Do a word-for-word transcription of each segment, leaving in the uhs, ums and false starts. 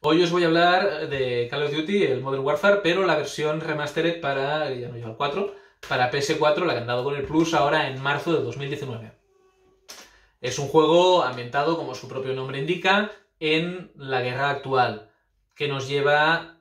Hoy os voy a hablar de Call of Duty, el Modern Warfare, pero la versión remastered para, ya no lleva el cuatro, para P S cuatro, la que han dado con el Plus ahora en marzo de dos mil diecinueve. Es un juego ambientado, como su propio nombre indica, en la guerra actual, que nos lleva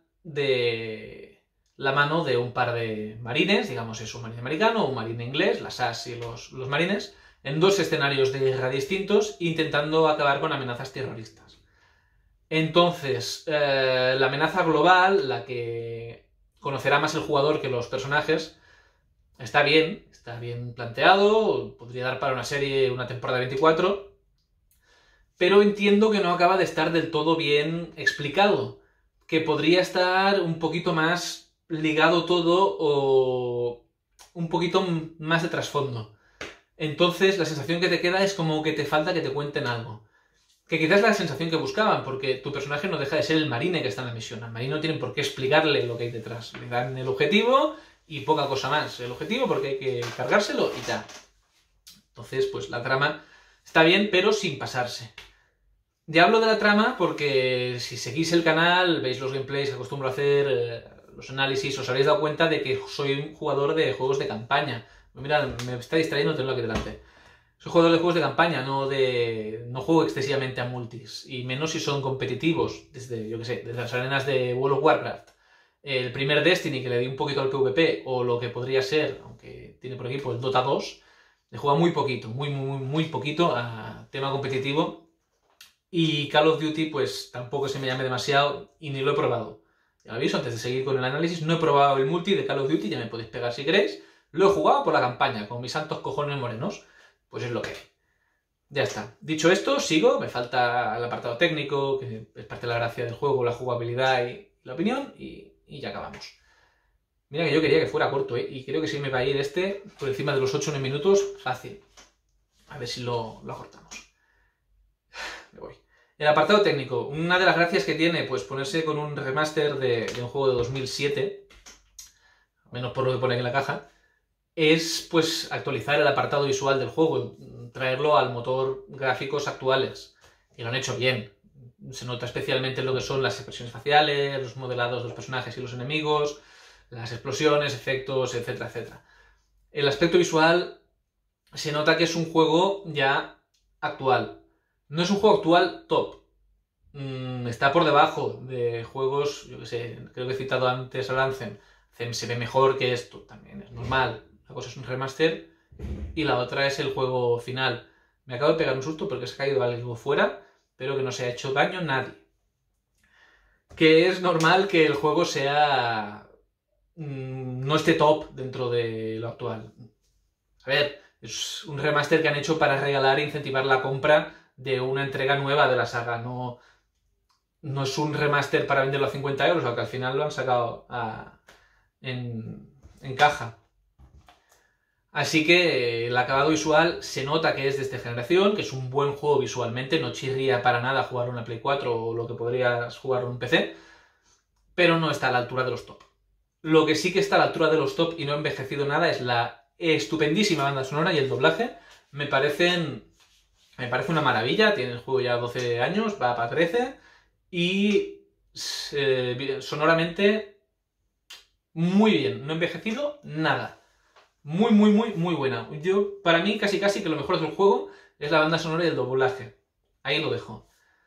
de la mano de un par de marines, digamos es un marine americano, un marine inglés, las A S y los, los marines, en dos escenarios de guerra distintos, intentando acabar con amenazas terroristas. Entonces, eh, la amenaza global, la que conocerá más el jugador que los personajes, está bien, está bien planteado, podría dar para una serie, una temporada veinticuatro, pero entiendo que no acaba de estar del todo bien explicado, que podría estar un poquito más ligado todo o un poquito más de trasfondo. Entonces, la sensación que te queda es como que te falta que te cuenten algo. Que quizás es la sensación que buscaban, porque tu personaje no deja de ser el marine que está en la misión. Al marine no tienen por qué explicarle lo que hay detrás. Le dan el objetivo y poca cosa más. El objetivo porque hay que cargárselo y ya. Entonces, pues la trama está bien, pero sin pasarse. Ya hablo de la trama porque si seguís el canal, veis los gameplays que acostumbro a hacer, eh, los análisis, os habréis dado cuenta de que soy un jugador de juegos de campaña. Mira, me está distrayendo tenerlo aquí delante. Soy jugador de juegos de campaña, no de. No juego excesivamente a multis. Y menos si son competitivos. Desde, yo que sé, desde las arenas de World of Warcraft. El primer Destiny que le di un poquito al PvP. O lo que podría ser, aunque tiene por aquí, pues Dota dos. Le juega muy poquito, muy, muy, muy poquito a tema competitivo. Y Call of Duty, pues tampoco se me llame demasiado y ni lo he probado. Ya lo aviso, antes de seguir con el análisis, no he probado el multi de Call of Duty, ya me podéis pegar si queréis. Lo he jugado por la campaña, con mis santos cojones morenos. Pues es lo que hay. Ya está. Dicho esto, sigo. Me falta el apartado técnico, que es parte de la gracia del juego, la jugabilidad y la opinión, y, y ya acabamos. Mira que yo quería que fuera corto, ¿eh? Y creo que sí me va a ir este por encima de los ocho o nueve minutos fácil. A ver si lo, lo acortamos. Me voy. El apartado técnico. Una de las gracias que tiene, pues ponerse con un remaster de, de un juego de dos mil siete, al menos por lo que pone aquí en la caja, es pues actualizar el apartado visual del juego, traerlo al motor gráficos actuales. Y lo han hecho bien. Se nota especialmente lo que son las expresiones faciales, los modelados de los personajes y los enemigos, las explosiones, efectos, etcétera, etcétera. El aspecto visual se nota que es un juego ya actual. No es un juego actual top. Mm, está por debajo de juegos, yo que sé, creo que he citado antes al Anthem. Anthem se ve mejor que esto, también es normal. Una cosa es un remaster y la otra es el juego final. Me acabo de pegar un susto porque se ha caído algo fuera, pero que no se ha hecho daño nadie. Que es normal que el juego sea... Mmm, no esté top dentro de lo actual. A ver, es un remaster que han hecho para regalar e incentivar la compra de una entrega nueva de la saga. No, no es un remaster para venderlo a cincuenta euros, aunque al final lo han sacado a, en, en caja. Así que el acabado visual se nota que es de esta generación, que es un buen juego visualmente, no chirría para nada jugar una Play cuatro o lo que podrías jugar en un P C, pero no está a la altura de los top. Lo que sí que está a la altura de los top y no ha envejecido nada es la estupendísima banda sonora y el doblaje. Me parecen... Me parece una maravilla, tiene el juego ya doce años, va para trece, y eh, sonoramente muy bien, no ha envejecido nada. Muy, muy, muy, muy buena. Yo, para mí, casi casi que lo mejor del juego es la banda sonora y el doblaje. Ahí lo dejo.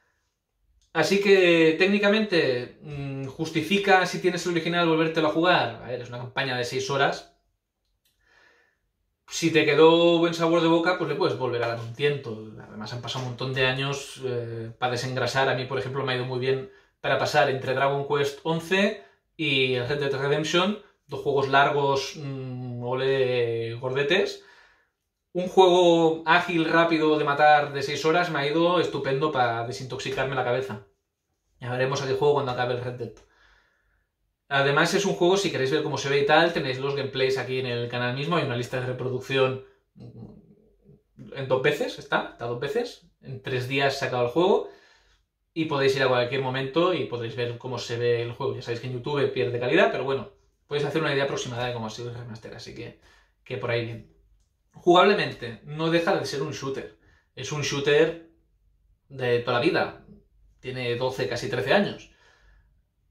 Así que, técnicamente, justifica si tienes el original volvértelo a jugar. A ver, es una campaña de seis horas. Si te quedó buen sabor de boca, pues le puedes volver a dar un tiento. Además, han pasado un montón de años eh, para desengrasar. A mí, por ejemplo, me ha ido muy bien para pasar entre Dragon Quest once y Red Dead Redemption. Dos juegos largos, mmm, ole gordetes. Un juego ágil, rápido de matar de seis horas me ha ido estupendo para desintoxicarme la cabeza. Ya veremos a qué juego cuando acabe el Red Dead. Además es un juego, si queréis ver cómo se ve y tal, tenéis los gameplays aquí en el canal mismo. Hay una lista de reproducción en dos veces, está, está dos veces. En tres días se ha acabado el juego. Y podéis ir a cualquier momento y podréis ver cómo se ve el juego. Ya sabéis que en YouTube pierde calidad, pero bueno, podéis hacer una idea aproximada de cómo ha sido el remaster, así que, que por ahí bien. Jugablemente, no deja de ser un shooter. Es un shooter de toda la vida. Tiene doce, casi trece años.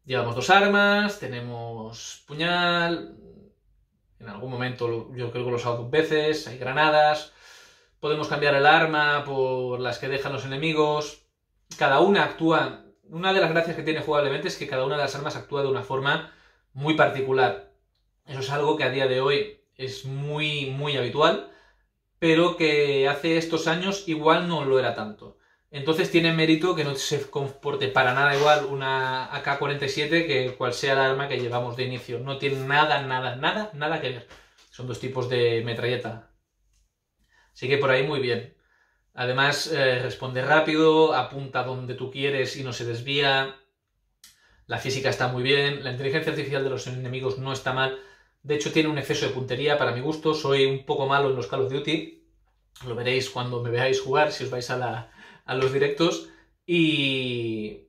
Llevamos dos armas, tenemos puñal, en algún momento yo creo que lo he usado dos veces, hay granadas, podemos cambiar el arma por las que dejan los enemigos, cada una actúa, una de las gracias que tiene jugablemente es que cada una de las armas actúa de una forma muy particular. Eso es algo que a día de hoy es muy, muy habitual, pero que hace estos años igual no lo era tanto. Entonces tiene mérito que no se comporte para nada igual una A K cuarenta y siete que cual sea el arma que llevamos de inicio. No tiene nada, nada, nada, nada que ver. Son dos tipos de metralleta. Así que por ahí muy bien. Además, eh, responde rápido, apunta donde tú quieres y no se desvía. La física está muy bien. La inteligencia artificial de los enemigos no está mal. De hecho, tiene un exceso de puntería para mi gusto. Soy un poco malo en los Call of Duty. Lo veréis cuando me veáis jugar, si os vais a, la, a los directos. Y...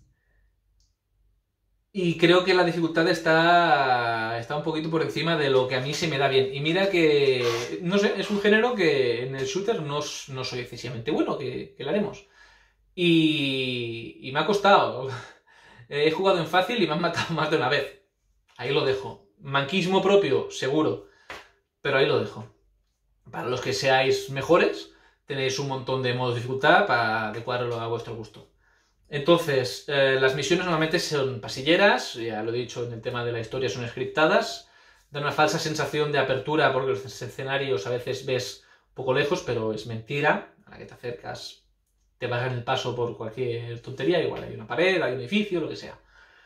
Y creo que la dificultad está, está un poquito por encima de lo que a mí se me da bien. Y mira que, no sé, es un género que en el shooter no, no soy excesivamente bueno, que, que lo haremos. Y, y me ha costado. He jugado en fácil y me han matado más de una vez. Ahí lo dejo. Manquismo propio, seguro. Pero ahí lo dejo. Para los que seáis mejores, tenéis un montón de modos de dificultad para adecuarlo a vuestro gusto. Entonces, eh, las misiones normalmente son pasilleras, ya lo he dicho en el tema de la historia, son scriptadas, dan una falsa sensación de apertura porque los escenarios a veces ves un poco lejos, pero es mentira, a la que te acercas te bajan el paso por cualquier tontería, igual hay una pared, hay un edificio, lo que sea.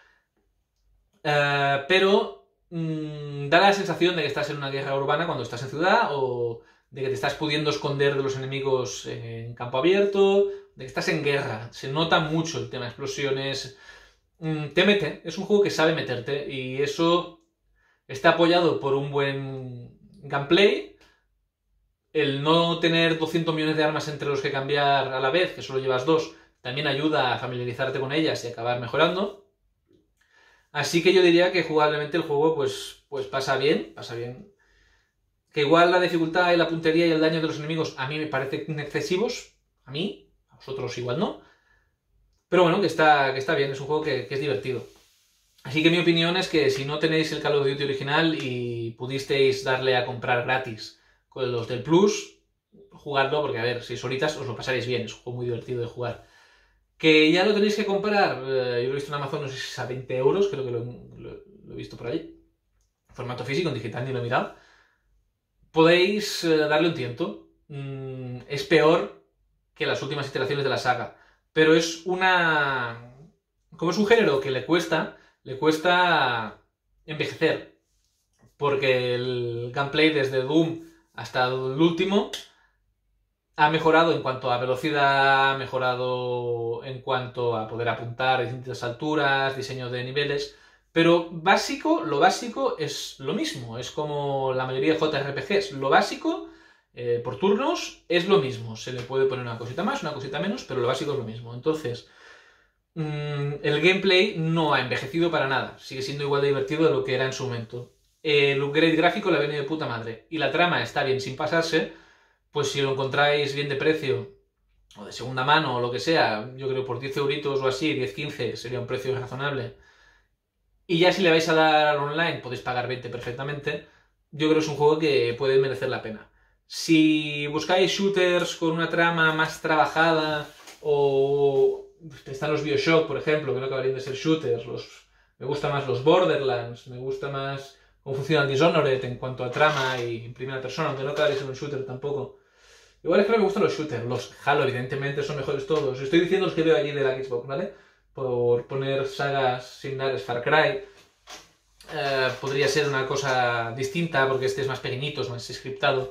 Uh, pero mmm, da la sensación de que estás en una guerra urbana cuando estás en ciudad, o de que te estás pudiendo esconder de los enemigos en campo abierto, de que estás en guerra. Se nota mucho el tema de explosiones. Mm, te mete, es un juego que sabe meterte, y eso está apoyado por un buen gameplay. El no tener doscientos millones de armas entre los que cambiar a la vez, que solo llevas dos, también ayuda a familiarizarte con ellas y acabar mejorando. Así que yo diría que jugablemente el juego pues, pues pasa bien, pasa bien. Que igual la dificultad y la puntería y el daño de los enemigos a mí me parecen excesivos, a mí, a vosotros igual no. Pero bueno, que está, que está bien, es un juego que, que es divertido. Así que mi opinión es que si no tenéis el Call of Duty original y pudisteis darle a comprar gratis con los del Plus, jugadlo, porque a ver, si horitas os lo pasaréis bien, es un juego muy divertido de jugar. Que ya lo tenéis que comprar, eh, yo lo he visto en Amazon, no sé si es a veinte euros, creo que lo, lo, lo he visto por allí. Formato físico, en digital ni lo he mirado. Podéis eh, darle un tiento. Mm, es peor que las últimas iteraciones de la saga. Pero es una... Como es un género que le cuesta, le cuesta envejecer. Porque el gameplay desde Doom hasta el último ha mejorado en cuanto a velocidad, ha mejorado en cuanto a poder apuntar a distintas alturas, diseño de niveles, pero básico, lo básico es lo mismo, es como la mayoría de J R P Gs, lo básico eh, por turnos es lo mismo, se le puede poner una cosita más, una cosita menos, pero lo básico es lo mismo. Entonces, mmm, el gameplay no ha envejecido para nada, sigue siendo igual de divertido de lo que era en su momento. El upgrade gráfico le ha venido de puta madre, y la trama está bien sin pasarse. Pues si lo encontráis bien de precio, o de segunda mano, o lo que sea, yo creo por diez euritos o así, diez quince, sería un precio razonable. Y ya si le vais a dar al online, podéis pagar veinte perfectamente. Yo creo que es un juego que puede merecer la pena. Si buscáis shooters con una trama más trabajada, o están los BioShock, por ejemplo, que no acabarían de ser shooters, los... me gustan más los Borderlands, me gusta más cómo funciona el Dishonored en cuanto a trama y en primera persona, aunque no acabaría de ser un shooter tampoco. Igual es que no me gustan los shooters. Los Halo, evidentemente, son mejores todos. Estoy diciendo los que veo allí de la Xbox, ¿vale? Por poner sagas similares, Far Cry. Eh, podría ser una cosa distinta, porque este es más pequeñito, es más scriptado.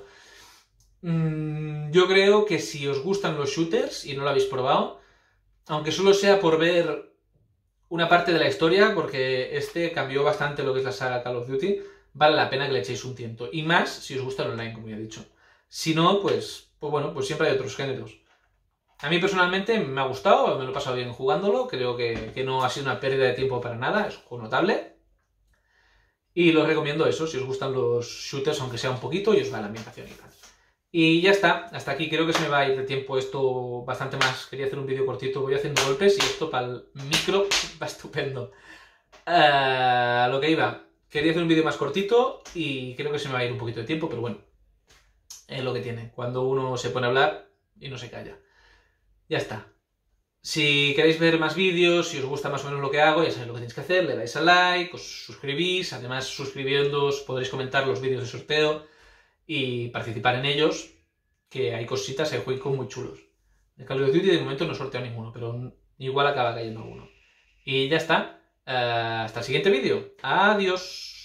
Mm, yo creo que si os gustan los shooters y no lo habéis probado, aunque solo sea por ver una parte de la historia, porque este cambió bastante lo que es la saga Call of Duty, vale la pena que le echéis un tiento. Y más si os gusta el online, como ya he dicho. Si no, pues, pues bueno, pues siempre hay otros géneros. A mí personalmente me ha gustado, me lo he pasado bien jugándolo, creo que, que no ha sido una pérdida de tiempo para nada, es un juego notable. Y lo recomiendo eso, si os gustan los shooters, aunque sea un poquito, y os va la ambientación y tal. Y ya está, hasta aquí creo que se me va a ir de tiempo esto bastante más. Quería hacer un vídeo cortito, voy haciendo golpes y esto para el micro va estupendo. A lo que iba. Quería hacer un vídeo más cortito y creo que se me va a ir un poquito de tiempo, pero bueno. Es lo que tiene. Cuando uno se pone a hablar y no se calla. Ya está. Si queréis ver más vídeos, si os gusta más o menos lo que hago, ya sabéis lo que tenéis que hacer. Le dais al like, os suscribís. Además, suscribiéndoos podréis comentar los vídeos de sorteo y participar en ellos, que hay cositas, hay juegos muy chulos. De Call of Duty de momento no he sorteado ninguno, pero igual acaba cayendo alguno. Y ya está. Uh, hasta el siguiente vídeo. Adiós.